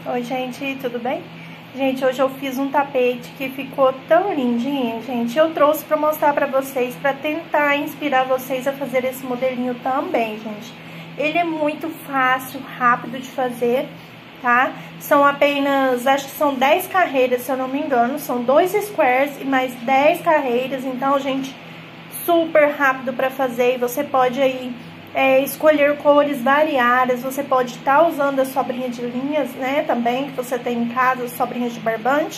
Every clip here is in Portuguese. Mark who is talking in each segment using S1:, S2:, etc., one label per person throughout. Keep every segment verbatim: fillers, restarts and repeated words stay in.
S1: Oi, gente, tudo bem? Gente, hoje eu fiz um tapete que ficou tão lindinho, gente. Eu trouxe pra mostrar pra vocês, pra tentar inspirar vocês a fazer esse modelinho também, gente. Ele é muito fácil, rápido de fazer, tá? São apenas, acho que são dez carreiras, se eu não me engano. São dois squares e mais dez carreiras. Então, gente, super rápido pra fazer. E você pode aí é, escolher cores variadas. Você pode estar tá usando a sobrinha de linhas, né? Também, que você tem em casa, sobrinhas de barbante.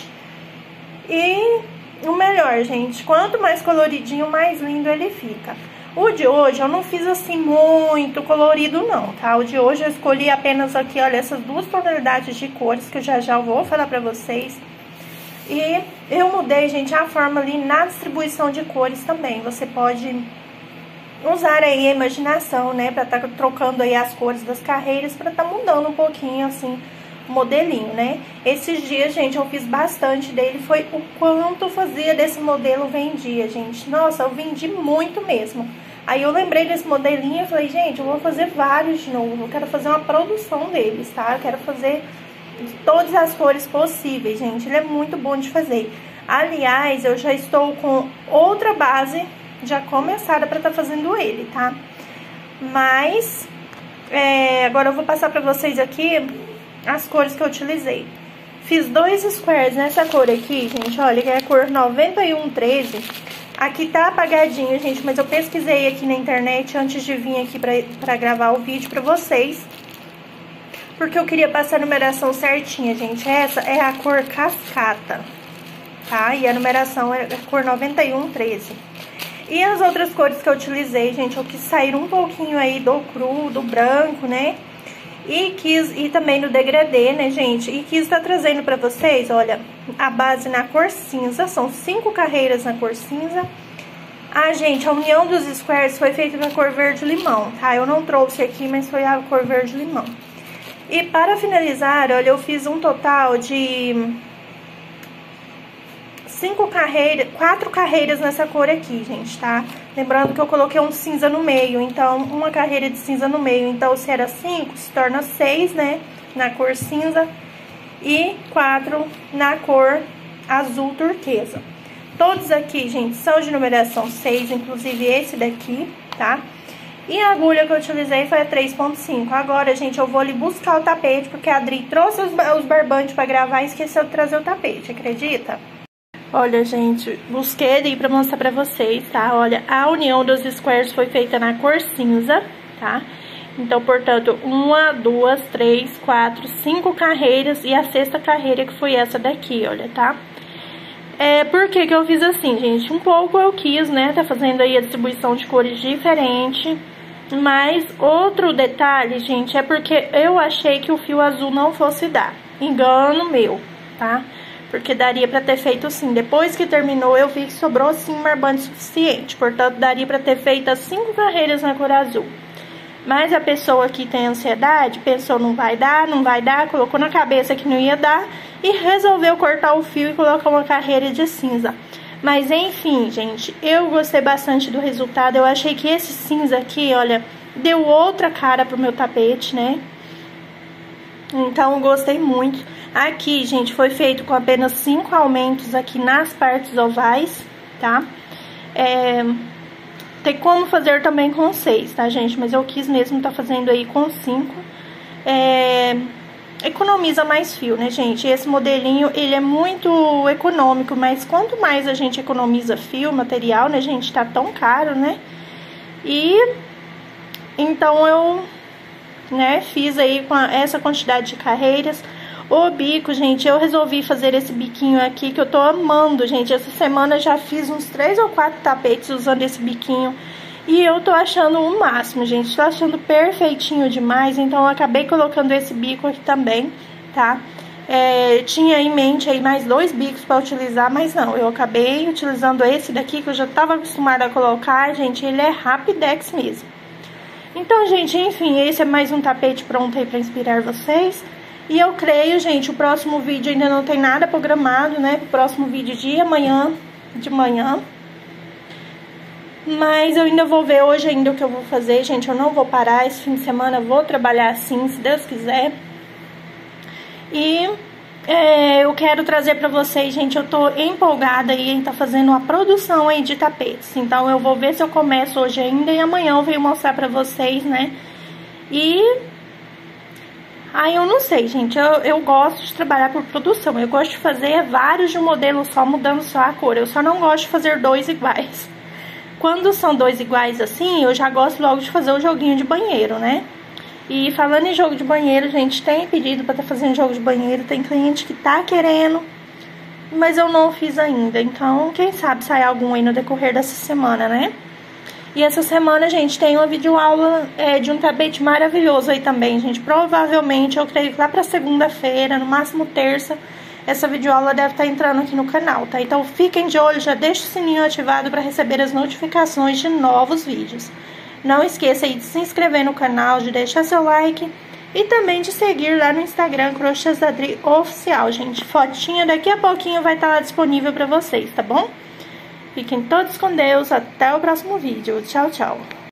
S1: E o melhor, gente, quanto mais coloridinho, mais lindo ele fica. O de hoje eu não fiz assim muito colorido não, tá? O de hoje eu escolhi apenas aqui, olha, essas duas tonalidades de cores que eu já já vou falar pra vocês. E eu mudei, gente, a forma ali na distribuição de cores também. Você pode usar aí a imaginação, né? Pra tá trocando aí as cores das carreiras, pra tá mudando um pouquinho, assim, o modelinho, né? Esses dias, gente, eu fiz bastante dele. Foi o quanto fazia desse modelo vendia, gente. Nossa, eu vendi muito mesmo. Aí eu lembrei desse modelinho e falei, gente, eu vou fazer vários de novo. Eu quero fazer uma produção deles, tá? Eu quero fazer de todas as cores possíveis, gente. Ele é muito bom de fazer. Aliás, eu já estou com outra base já começada pra estar fazendo ele, tá? Mas, é, agora eu vou passar pra vocês aqui as cores que eu utilizei. Fiz dois squares nessa cor aqui, gente, olha, que é a cor noventa e um treze. Aqui tá apagadinho, gente, mas eu pesquisei aqui na internet antes de vir aqui pra, pra gravar o vídeo pra vocês. Porque eu queria passar a numeração certinha, gente. Essa é a cor cascata, tá? E a numeração é a cor noventa e um treze. E as outras cores que eu utilizei, gente, eu quis sair um pouquinho aí do cru, do branco, né? E quis ir também no degradê, né, gente? E quis estar trazendo pra vocês, olha, a base na cor cinza. São cinco carreiras na cor cinza. Ah, gente, a união dos squares foi feita na cor verde-limão, tá? Eu não trouxe aqui, mas foi a cor verde-limão. E para finalizar, olha, eu fiz um total de cinco carreiras, quatro carreiras nessa cor aqui, gente, tá? Lembrando que eu coloquei um cinza no meio, então, uma carreira de cinza no meio. Então, se era cinco, se torna seis, né? Na cor cinza. E quatro na cor azul turquesa. Todos aqui, gente, são de numeração seis, inclusive esse daqui, tá? E a agulha que eu utilizei foi a três ponto cinco. Agora, gente, eu vou ali buscar o tapete, porque a Adri trouxe os, os barbantes pra gravar e esqueceu de trazer o tapete, acredita? Olha, gente, busquei ali pra mostrar pra vocês, tá? Olha, a união dos squares foi feita na cor cinza, tá? Então, portanto, uma, duas, três, quatro, cinco carreiras e a sexta carreira que foi essa daqui, olha, tá? É, por que que eu fiz assim, gente? Um pouco eu quis, né, tá fazendo aí a distribuição de cores diferente, mas outro detalhe, gente, é porque eu achei que o fio azul não fosse dar. Engano meu, tá? Porque daria pra ter feito assim. Depois que terminou, eu vi que sobrou sim barbante suficiente. Portanto, daria pra ter feito as cinco carreiras na cor azul. Mas a pessoa que tem ansiedade pensou, não vai dar, não vai dar, colocou na cabeça que não ia dar e resolveu cortar o fio e colocar uma carreira de cinza. Mas enfim, gente, eu gostei bastante do resultado. Eu achei que esse cinza aqui, olha, deu outra cara pro meu tapete, né? Então, eu gostei muito. Aqui, gente, foi feito com apenas cinco aumentos aqui nas partes ovais, tá? É, tem como fazer também com seis, tá, gente? Mas eu quis mesmo tá fazendo aí com cinco. É, economiza mais fio, né, gente? Esse modelinho, ele é muito econômico, mas quanto mais a gente economiza fio, material, né, gente? Tá tão caro, né? E, então, eu, né, fiz aí com a, essa quantidade de carreiras. O bico, gente, eu resolvi fazer esse biquinho aqui, que eu tô amando, gente. Essa semana eu já fiz uns três ou quatro tapetes usando esse biquinho. E eu tô achando o máximo, gente. Tô achando perfeitinho demais. Então, eu acabei colocando esse bico aqui também, tá? É, tinha em mente aí mais dois bicos pra utilizar, mas não. Eu acabei utilizando esse daqui, que eu já tava acostumada a colocar, gente. Ele é rapidex mesmo. Então, gente, enfim, esse é mais um tapete pronto aí pra inspirar vocês. E eu creio, gente, o próximo vídeo ainda não tem nada programado, né? O próximo vídeo de amanhã, de manhã. Mas eu ainda vou ver hoje ainda o que eu vou fazer, gente. Eu não vou parar, esse fim de semana eu vou trabalhar assim, se Deus quiser. E é, eu quero trazer pra vocês, gente, eu tô empolgada aí em tá fazendo uma produção aí de tapetes. Então eu vou ver se eu começo hoje ainda e amanhã eu venho mostrar pra vocês, né? E... aí eu não sei, gente, eu, eu gosto de trabalhar por produção. Eu gosto de fazer vários de um modelo só, mudando só a cor. Eu só não gosto de fazer dois iguais. Quando são dois iguais assim, eu já gosto logo de fazer o joguinho de banheiro, né? E falando em jogo de banheiro, gente, tem pedido pra tá fazendo jogo de banheiro. Tem cliente que tá querendo, mas eu não fiz ainda. Então, quem sabe sai algum aí no decorrer dessa semana, né? E essa semana, gente, tem uma videoaula é, de um tapete maravilhoso aí também, gente. Provavelmente, eu creio que lá pra segunda-feira, no máximo terça, essa videoaula deve estar entrando aqui no canal, tá? Então, fiquem de olho, já deixa o sininho ativado para receber as notificações de novos vídeos. Não esqueça aí de se inscrever no canal, de deixar seu like e também de seguir lá no Instagram, Crochês da Dri Oficial, gente. Fotinha daqui a pouquinho vai estar lá disponível para vocês, tá bom? Fiquem todos com Deus, até o próximo vídeo. Tchau, tchau.